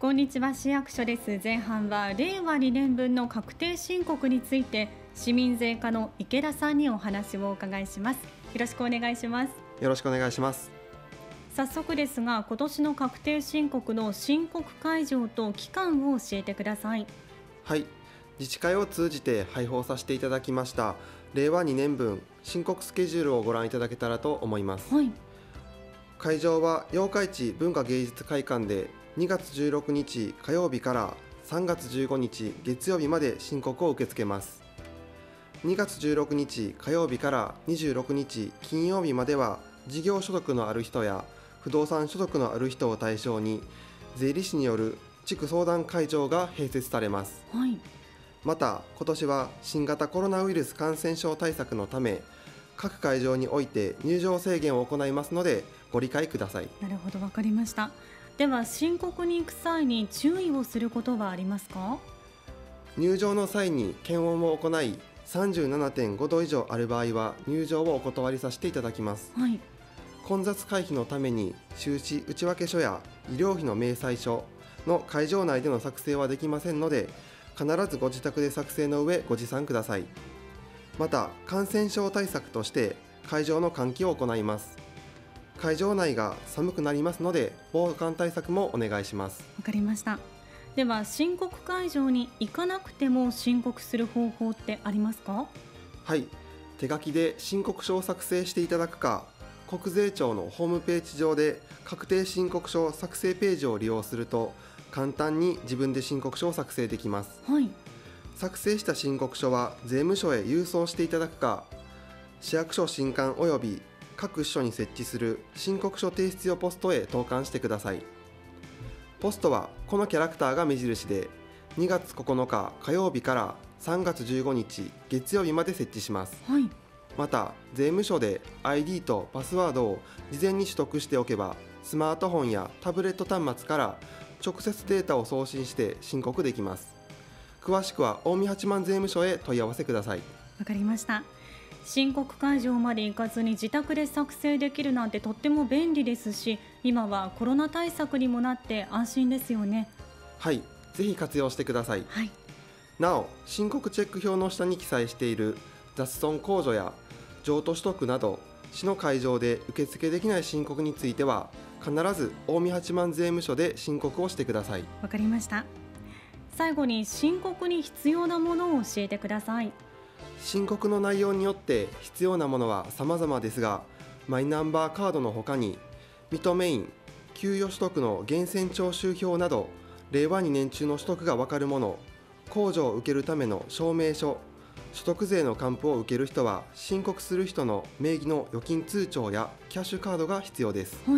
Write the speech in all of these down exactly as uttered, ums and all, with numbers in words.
こんにちは、市役所です。前半はれいわにねんぶんの確定申告について市民税課の池田さんにお話をお伺いします。よろしくお願いします。 よろしくお願いします。 早速ですが、今年の確定申告の申告会場と期間を教えてください。 はい、自治会を通じて配布させていただきましたれいわにねんぶん申告スケジュールをご覧いただけたらと思います。 はい、 会場は八日市文化芸術会館でにがつじゅうろくにち火曜日からさんがつじゅうごにち月曜日まで申告を受け付けます。にがつじゅうろくにち火曜日からにじゅうろくにち金曜日までは事業所得のある人や不動産所得のある人を対象に税理士による地区相談会場が併設されます。 はい、 また今年は新型コロナウイルス感染症対策のため各会場において入場制限を行いますのでご理解ください。 なるほど、わかりました。では申告に行く際に注意をすることはありますか？ 入場の際に検温を行い さんじゅうななてんごど以上ある場合は入場をお断りさせていただきます。 はい、 混雑回避のために収支内訳書や医療費の明細書の会場内での作成はできませんので必ずご自宅で作成の上ご持参ください。また感染症対策として会場の換気を行います。会場内が寒くなりますので防寒対策もお願いします。 わかりました。では申告会場に行かなくても申告する方法ってありますか？ はい、手書きで申告書を作成していただくか国税庁のホームページ上で確定申告書作成ページを利用すると簡単に自分で申告書を作成できます。 はい、 作成した申告書は税務署へ郵送していただくか市役所新館及び各支所に設置する申告書提出用ポストへ投函してください。ポストはこのキャラクターが目印でにがつここのか火曜日からさんがつじゅうごにち月曜日まで設置します。 はい、 また税務署で アイディー とパスワードを事前に取得しておけばスマートフォンやタブレット端末から直接データを送信して申告できます。詳しくは近江八幡税務署へ問い合わせください。 わかりました。申告会場まで行かずに自宅で作成できるなんてとっても便利ですし、今はコロナ対策にもなって安心ですよね。 はい、ぜひ活用してください。 はい、 なお申告チェック表の下に記載している雑損控除や譲渡取得など市の会場で受付できない申告については必ず近江八幡税務署で申告をしてください。 わかりました。最後に申告に必要なものを教えてください。 申告の内容によって必要なものは様々ですが、マイナンバーカードの他に認め印、給与取得の源泉徴収票などれいわにねん中の取得が分かるもの、控除を受けるための証明書、所得税の還付を受ける人は申告する人の名義の預金通帳やキャッシュカードが必要です。 はい、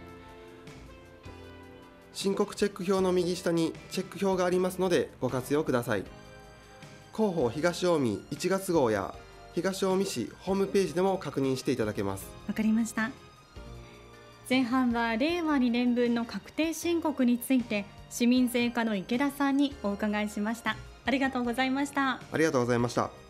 申告チェック表の右下にチェック表がありますのでご活用ください。広報東近江いちがつごうや東近江市ホームページでも確認していただけます。 わかりました。前半はれいわにねんぶんの確定申告について市民税課の池田さんにお伺いしました。ありがとうございました。 ありがとうございました。